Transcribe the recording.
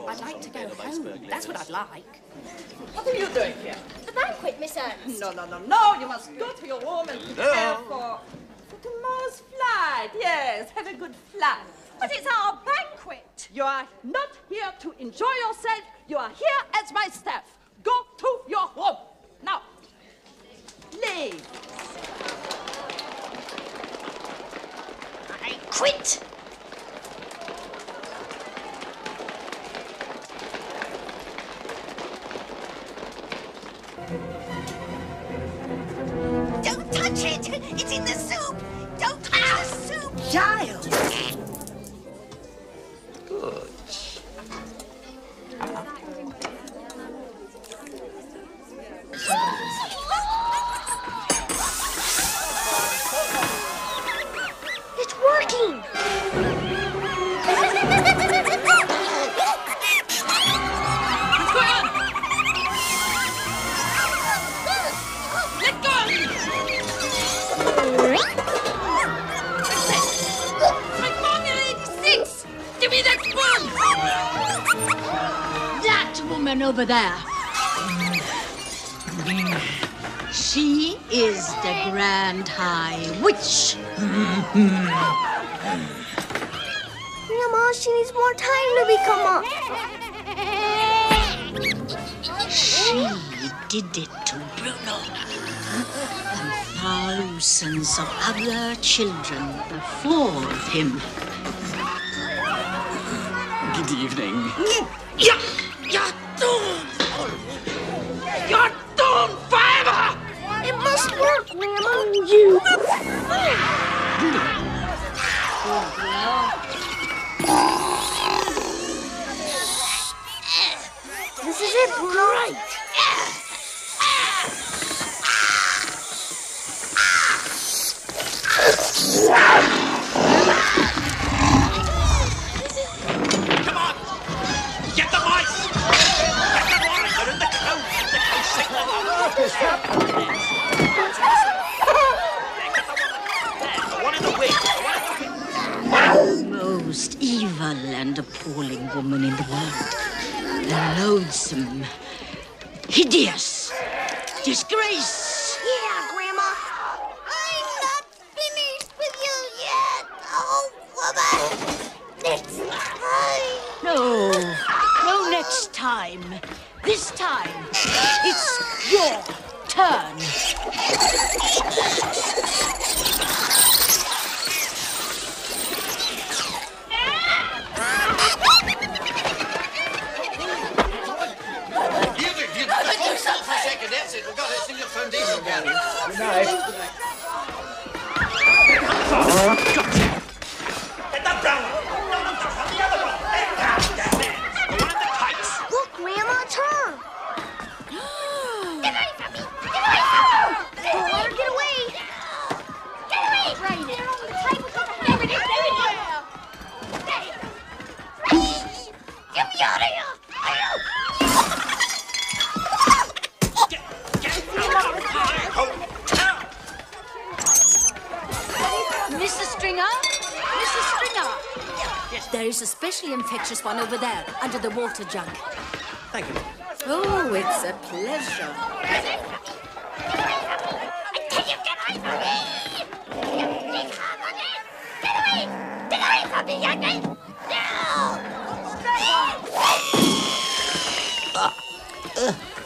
I'd like to go home. That's what I'd like. What are you doing here? The banquet, Miss Ernst. No. You must go to your room and prepare for tomorrow's flight. Yes, have a good flight. But it's our banquet. You are not here to enjoy yourself. You are here as my staff. Go to your room. Now, leave. I quit. Don't touch it! It's in the soup! Don't touch the soup! Giles! Good. It's working! Over there. She is the Grand High Witch. Grandma, she needs more time to become a... She did it to Bruno and thousands of other children before him. Good evening. You're doomed forever! It must work, Grandma. This is it, Bruno. Right. Come on! Get the mice! Get the monitor and the code! One in the wing! Most evil and appalling woman in the world. Loathsome. Hideous. Disgrace. Yeah, Grandma. I'm not finished with you yet. Oh, woman. Next time. No next time. This time, it's your turn. That's it. We've got to sing your foundation again. Good night. Get that brown one. No, the other one. There. The one in the tights. Look, Grandma, it's her. Get away from me. Get away. Get away. Right there on the table. There it is. Get me out of here. Mrs. Stringer? Mrs. Stringer! Yes. There is a specially infectious one over there, under the water jug. Thank you. Oh, it's a pleasure. I tell you, get away from me! Get away! Get away from me, young man! No!